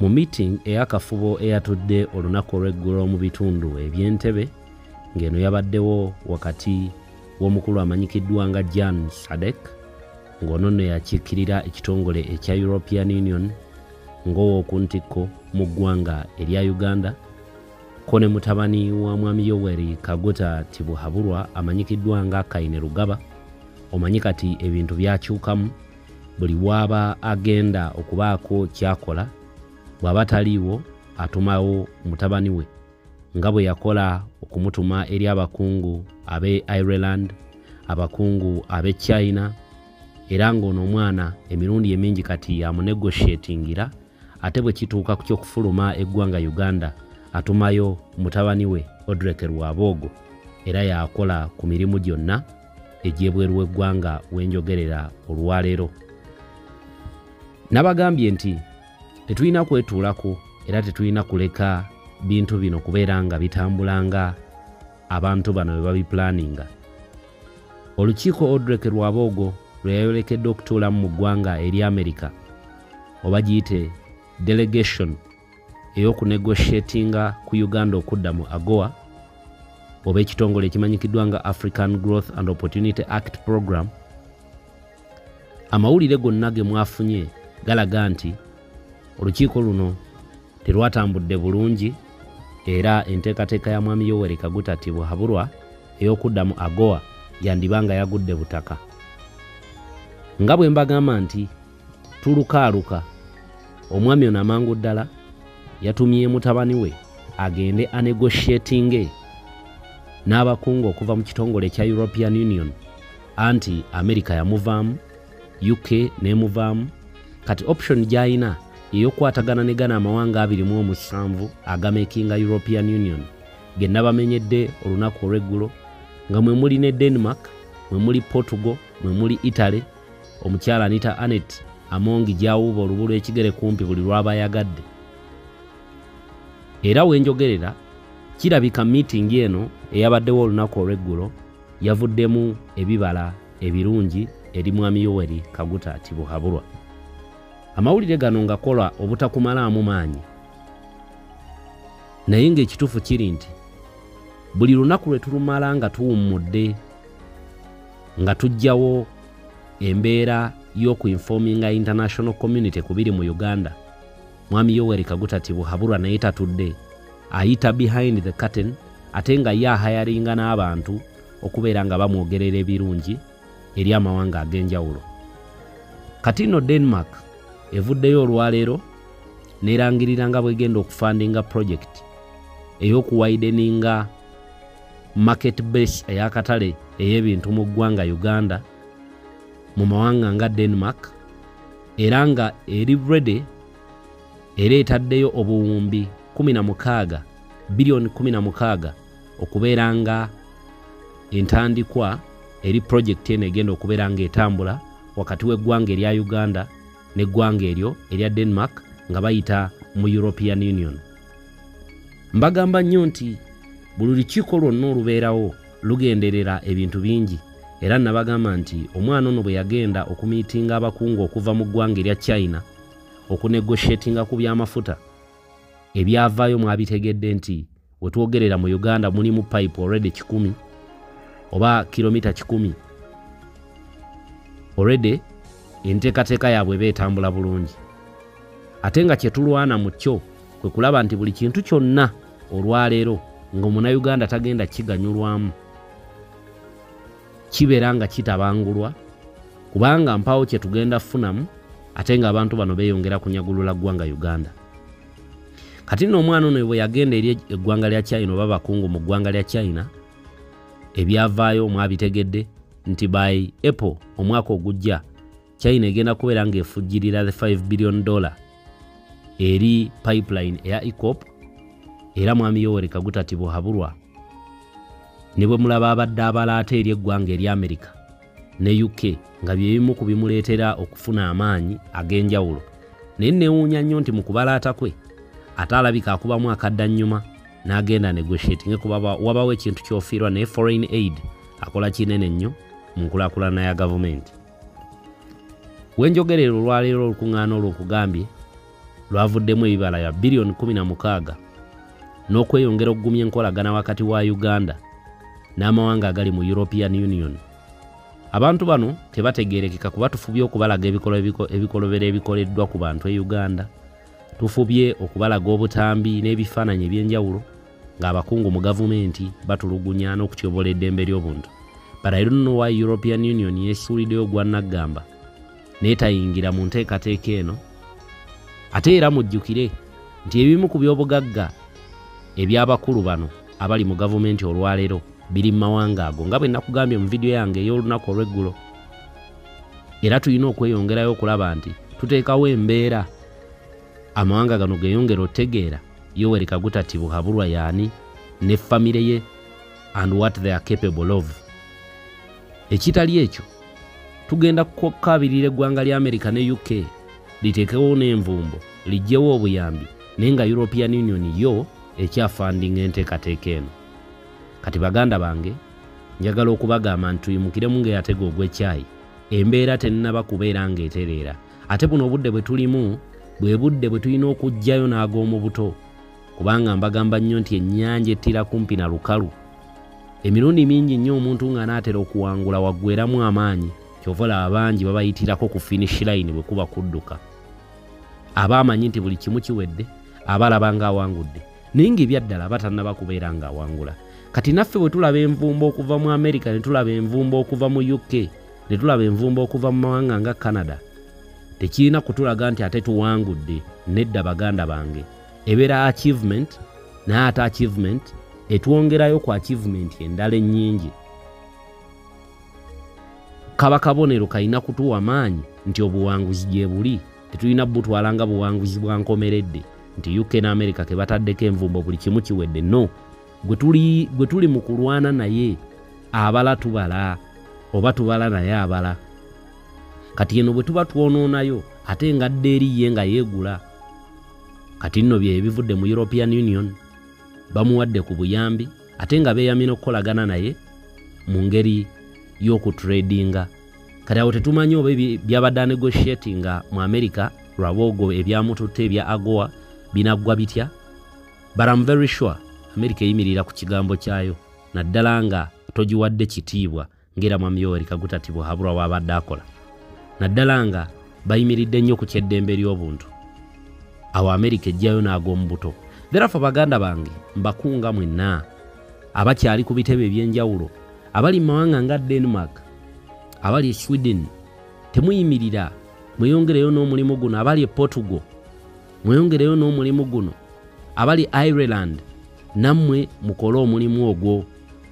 Mu meeting eyakafubo eyatudde olunaku olw'eggulo mu bitundu eby'Entebbe ng'eno yabaddewo wakati w'omukulu amanyikiddwa nga Jan Sadek ng'ono nno yakiikirira ekitongole ekya European Union ng'owookuntikko mu ggwanga erya Uganda ko ne mutabani wa Mwami Yoweri Kaguta Tibuhaburwa amanyikiddwa nga Kaine Rugaba. Omanyi kati ebintu byakyukamu buli bw'aba agenda okubaako kyakola bw'aba taliiwo atumawo mutabani we nga bwe yakola okumutuma eri abakungu ab'e Ireland, abakungu ab'e China, era ng'ono omwana emirundi emingi kati yamunegotiatingira ate bwe kituuka ku ky'okufuluma eggwanga Uganda atumayo mutabani we Rwabwogo era yakola ku mirimu gyonna egy'ebweru w'eggwanga wenjogerera olwaleero. Nabagambye nti tetulina kwetuulako era tetulina kuleka bintu bino kubeera nga bitambulanga abantu bano bwe babiplaninga. Olukiiko Rwabwogo lwe yayolekedde okutuulamu mu ggwanga eri Amerika oba giyite delegation ey'okunegotiatinga ku Uganda okudda mu Agoa oba ekitongole ekimanyikiddwa nga African Growth and Opportunity Act Program. Amawulire gonna ge mwafunye galaga nti olukiiko luno terwatambudde bulungi era enteekateeka ya Mwami Yoweri Kaguta Tibuhaburwa ey'okudda mu Agoa yandibanga yagudde butaka. Nga bwe mbagamba nti tulukaaluka omwami ono amangu ddala yatumye mutabani we agende anegotiatinge n'abakungu okuva mu kitongole ekya European Union anti Amerika yamuvaamu, UK n'emuvaamu. Kati option gy'alina ey'okwatagana ne gana amawanga 27 agamekinga European Union ge nabamenyedde olunaku olw'eggulo nga mwe muli ne Denmark, mwe muli Portugal, mwe muli Italy. Omukyala Anita Anet amongi gyawuuba olubulu ekigere kumpi buli lw'abayagadde. Era wenjogerera kirabika meeting eno eyabaddewo olunaku olw'eggulo yavuddemu ebibala ebirungi eri Mwami Yoweri Kaguta Tibuhaburwa. Amawulire gano ngakola obutakumalaamu maanyi naye ng'ekituufu kiri nti buli lunaku lwe tulumala nga tuwummudde nga tujjawo embeera y'okuinforminga international community kubiri mu Uganda, Mwami Yoweri Kaguta Tibuhaburwa naye tatudde ayita behind the curtain ate nga yahayaringa n'abantu okubeera nga bamwogerera ebirungi eri amawanga ag'enjawulo. Kati nno Denmark evuddeyo olwaleero n'erangirira nga bwegenda okufandinga project ey'okuwideninga market base ey'akatale ey'ebintu mu ggwanga Uganda mu mawanga nga Denmark, era nga eri ready era etaddeyo obuwumbi 16 billion 16 okubeera nga entandikwa eri project eno egenda okubeera nga etambula wakati w'eggwanga erya Uganda n'eggwanga eryo erya Denmark nga bayita mu European Union. Mbagamba nnyo nti buli lukiiko lwonna olubeerawo lugenderera ebintu bingi era nabagamba nti omwana ono bwe yagenda okumiitinga abakungu okuva mu ggwanga erya China okunegotiatinga ku byamafuta ebyavaayo mwabitegedde nti wetwogerera mu Uganda mulimu pipe already 10 oba kilomita 10 already enteekateeka yaabwe beetambula bulungi. Ate nga kyetulwana mu kyo kwe kulaba nti buli kintu kyonna olwaleero ng'Omunnayuganda tagenda kiganyulwamu kibeera nga kitabangulwa kubanga mpawo kye tugenda funamu ate nga abantu bano beeyongera kunyagulula ggwanga Uganda. Kati nno omwana ono bwe yagenda eri eggwanga lya China oba bakungu mu ggwanga lya China ebyavaayo mwabitegedde nti by April omwaka ogujja China egenda kubeera ng'efujjirira the $5 billion eri pipeline eya EACOP era Mwami Yoweri Kaguta Tibuhaburwa ne bwe mulaba abadde abalaata eri eggwanga eri Amerika ne UK nga bye bimu ku bimuleetera okufuna amaanyi ag'enjawulo. Naye neewuunya nnyo nti mu kubalaata kwe ate alabika akubamu akaddannyuma n'agenda negotiating kuba wabawo ekintu ky'ofiirwa naye foreign aid akola kinene nnyo mu nkulaakulana ya gavumenti. Wenjogerera olwaleero olukuŋŋaana olw'okugambye lwavuddemu ebibala ya bilioni 16 n'okweyongera okugumya enkolagana wakati wa Uganda n'amawanga agali mu European Union. Abantu bano tebategeerekeka kuba tufubye okubalaga ebikolobero ebikoleddwa ku bantu e Uganda. Tufubye okubalaga obutambi n'ebifaananyi eby'enjawulo ng'abakungu mu gavumenti batulugunya n'okutyobola eddembe ly'obuntu. But I don't know why European Union yesuuliddeyo gwa Naggamba n'etayingira mu nteekateeka eno. Ate era mujjukire nti ebimu ku by'obugagga eby'abakulu bano abali mu gavumenti olwaleero biri mu mawanga ago nga bwe nakugambye mu vidiyo yange ey'olunaku olw'eggulo. Era tulina okweyongerayo okulaba nti tuteekawo embeera amawanga gano geeyongera otegeera Yoweri Kaguta Tibuhaburwa yaani ne famire ye and what they are capable of. Ekitali ekyo tugenda kukabirira eggwanga lya America ne UK liteekewo n'envumbo lijjewo obuyambi naye nga European Union yo ekyafandinga enteekateeka eno. Kati baganda bange njagala okubagamba nti tuyimukiremu ng'eyatega ogw'ekyayi. Embeera tennaba kubeera ng'etereera. Ate buno obudde bwe tulimu bwe budde bwe tulina okuggyayo n'ag'omu buto, kubanga mbagamba nnyo nti ennyanja ettira kumpi na lukalu. Emirundi mingi nnyo omuntu ng'anaatera okuwangula waggweramu amaanyi, kyova olaba abangi babayitirako ku finish line bwe kuba kudduka. Aba amanyi nti buli kimu kiwedde, abalaba ng'awangudde, naye ng'ebyaddala batannaba kubeera ng'awangula. Kati naffe bwe tulaba envumbo okuva mu America, ne tulaba envumbo okuva mu UK, ne tulaba envumbo okuva mu mawanga nga Canada, tekirina kutulaga nti ate tuwangudde. Nedda baganda bange, ebeera achievement, naye ate achievement etwongerayo ku achievement endala ennyingi. Kaba kabonero kalina kutuwa maanyi nti obuwanguzi gye buli, tetulina butwalanga buwanguzi bwa nkomeredde nti UK ne America ke bataddeko envumbo buli kimu kiwedde. No, gwe tuli mu kulwana naye abala tubala oba tubala naye abala. Kati eno bwe tuba twonoonayo ate ngadde eri ye nga yeegula. Kati nno bye ebivudde mu European Union bamuwadde ku buyambi ate nga beeyamina okukolagana naye mu ngeri y'okutradinga. Kati awo tetumanyi oba byabadde negotiatinga mu America Rwabwogo ebyamututte ebya Agoa binaggwa bitya. But I'm very sure America eyimirira ku kigambo kyayo naddala nga togiwadde kitiibwa ng'era mwami Yoweri Kaguta Tibuhaburwa wabadde akola. Naddala nga bayimiridde nnyo ku kyeddembe ly'obuntu. Awo America ejjayo n'ag'omu buto. Therefore baganda bange mbakunga mwenna abakyali ku bitebe eby'enjawulo, abali mu mawanga nga Denmark, abali e Sweden, temuyimirira mweyongereyo n'omulimu guno. Abali e Portugal mweyongereyo n'omulimu guno. Abali Ireland nammwe mukole omulimu ogwo.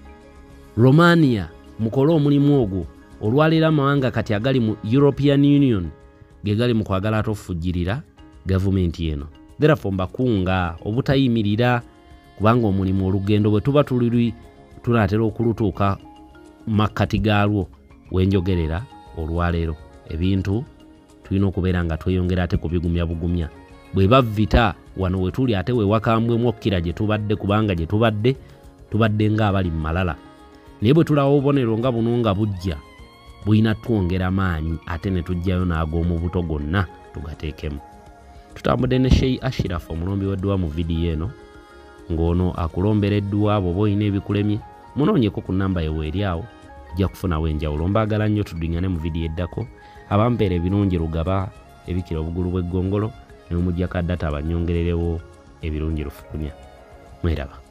Romania mukole omulimu ogwo. Olwaleero amawanga kati agali mu European Union ge gali mu kwagala atofujjirira gavumenti eno. Therefore mbakunga obutayimirira, kubanga omulimu olugendo bwe tuba tunaatera okulutuuka makkati gaalwo wenjogerera olwaleero. Ebintu tulina okubeera nga tweyongera ate kubigumya bugumya. Bwe bavita wano we tuli ate we wakambwemu okkira gye tubadde, kubanga gye tubadde ng'abali mu malala. Naye bwe tulawo obubonero nga buno nga bujja buyina twongera maanyi ate ne tujjayo n'ag'omu buto gonna tugateekemu. Tutambudde ne Sheikh Ashiraf omulombi w'edduwa mu vidiyo eno, ng'ono akulombera edduwa abo oba olina ebikulemye munoonyeko ku nnamba yewe eri awo ojja kufunawo enjawulo. Mbaagala nnyo tudingane mu vidiyo eddako. Abampeera ebirungi Lugaba ebikira obugulu bw'eggongolo ne mumujjako data abanyongererewo ebirungi Lufukunya. Mweraba.